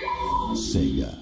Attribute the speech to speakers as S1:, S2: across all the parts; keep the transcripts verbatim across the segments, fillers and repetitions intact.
S1: Sega.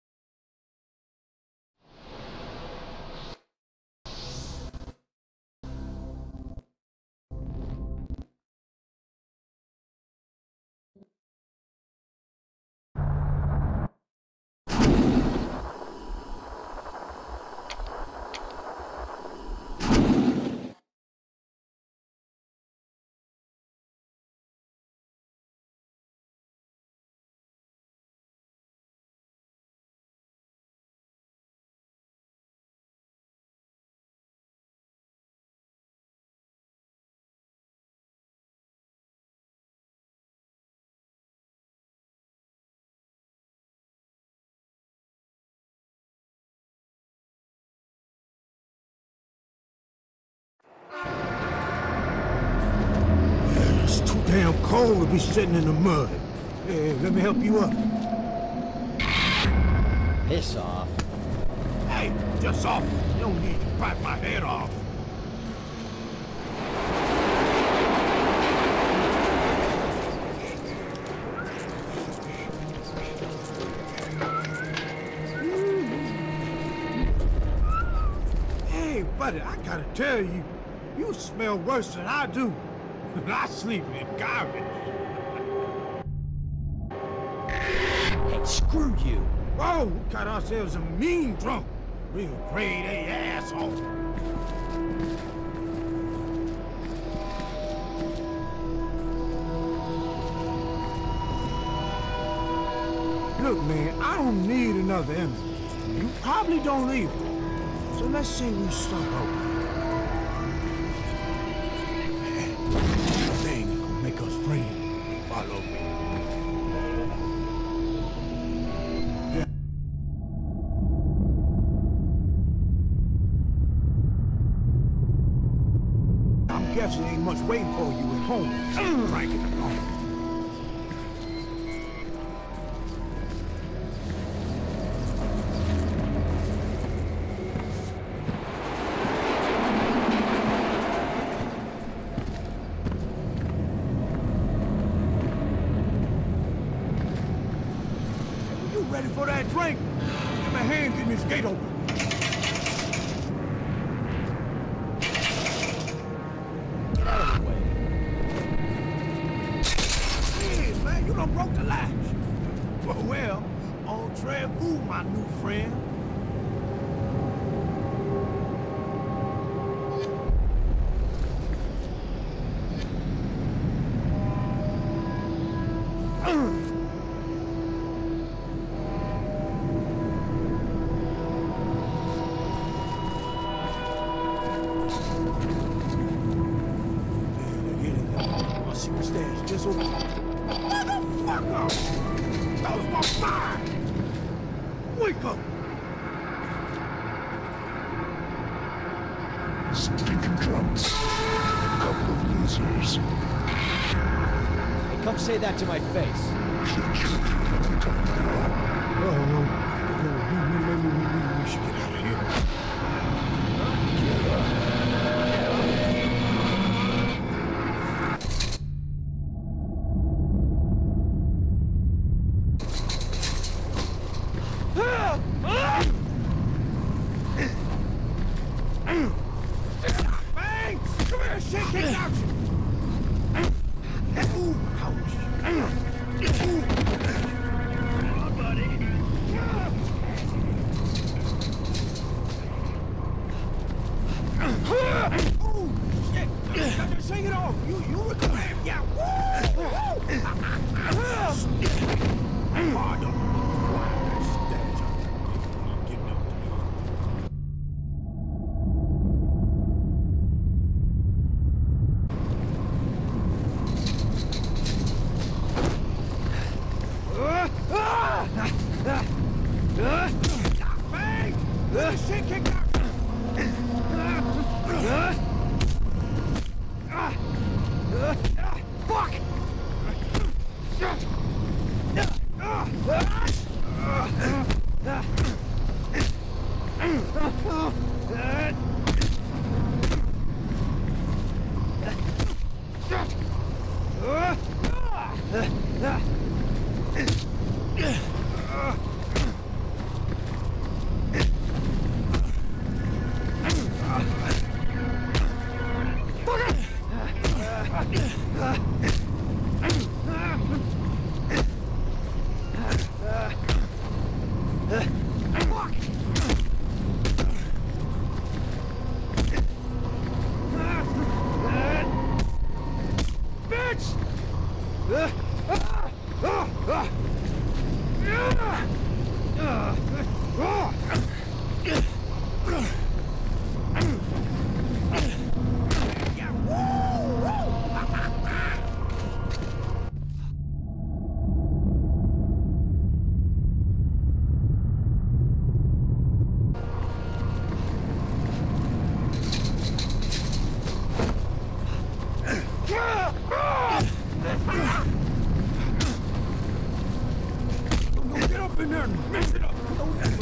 S2: It's too damn cold to be sitting in the mud. Hey, let me help you up.
S3: Piss off.
S2: Hey, just off. You don't need to bite my head off. Hey, buddy, I gotta tell you, you smell worse than I do. I sleep in garbage.
S3: Hey, screw you.
S2: Whoa, we got ourselves a mean drunk. Real grade A asshole. Look, man, I don't need another enemy. You probably don't either. So let's say we start over. They ain't gonna make us friends. Follow me. I'm guessing ain't much waiting for you at home. Frank it along. Ready for that drink? Give me a hand getting this gate open.
S3: Get out of the way.
S2: Hey, man, you done broke the latch. Well, well, entree vous, my new friend. Secret stash just over. Motherfucker! That was my fire! Wake up!
S1: Stinking drunks. Couple of losers.
S3: Hey, come say that to my face.
S2: Oh, maybe we should get out of here. Bang! Come here, shit, kick out! Ooh, ouch. Ooh. Come on, buddy. Ooh, shit. Just shake it off. You, you were the man. Yeah. Woo! Hard on. Bang! Let the shit kick out! Fuck! in there and mess it up.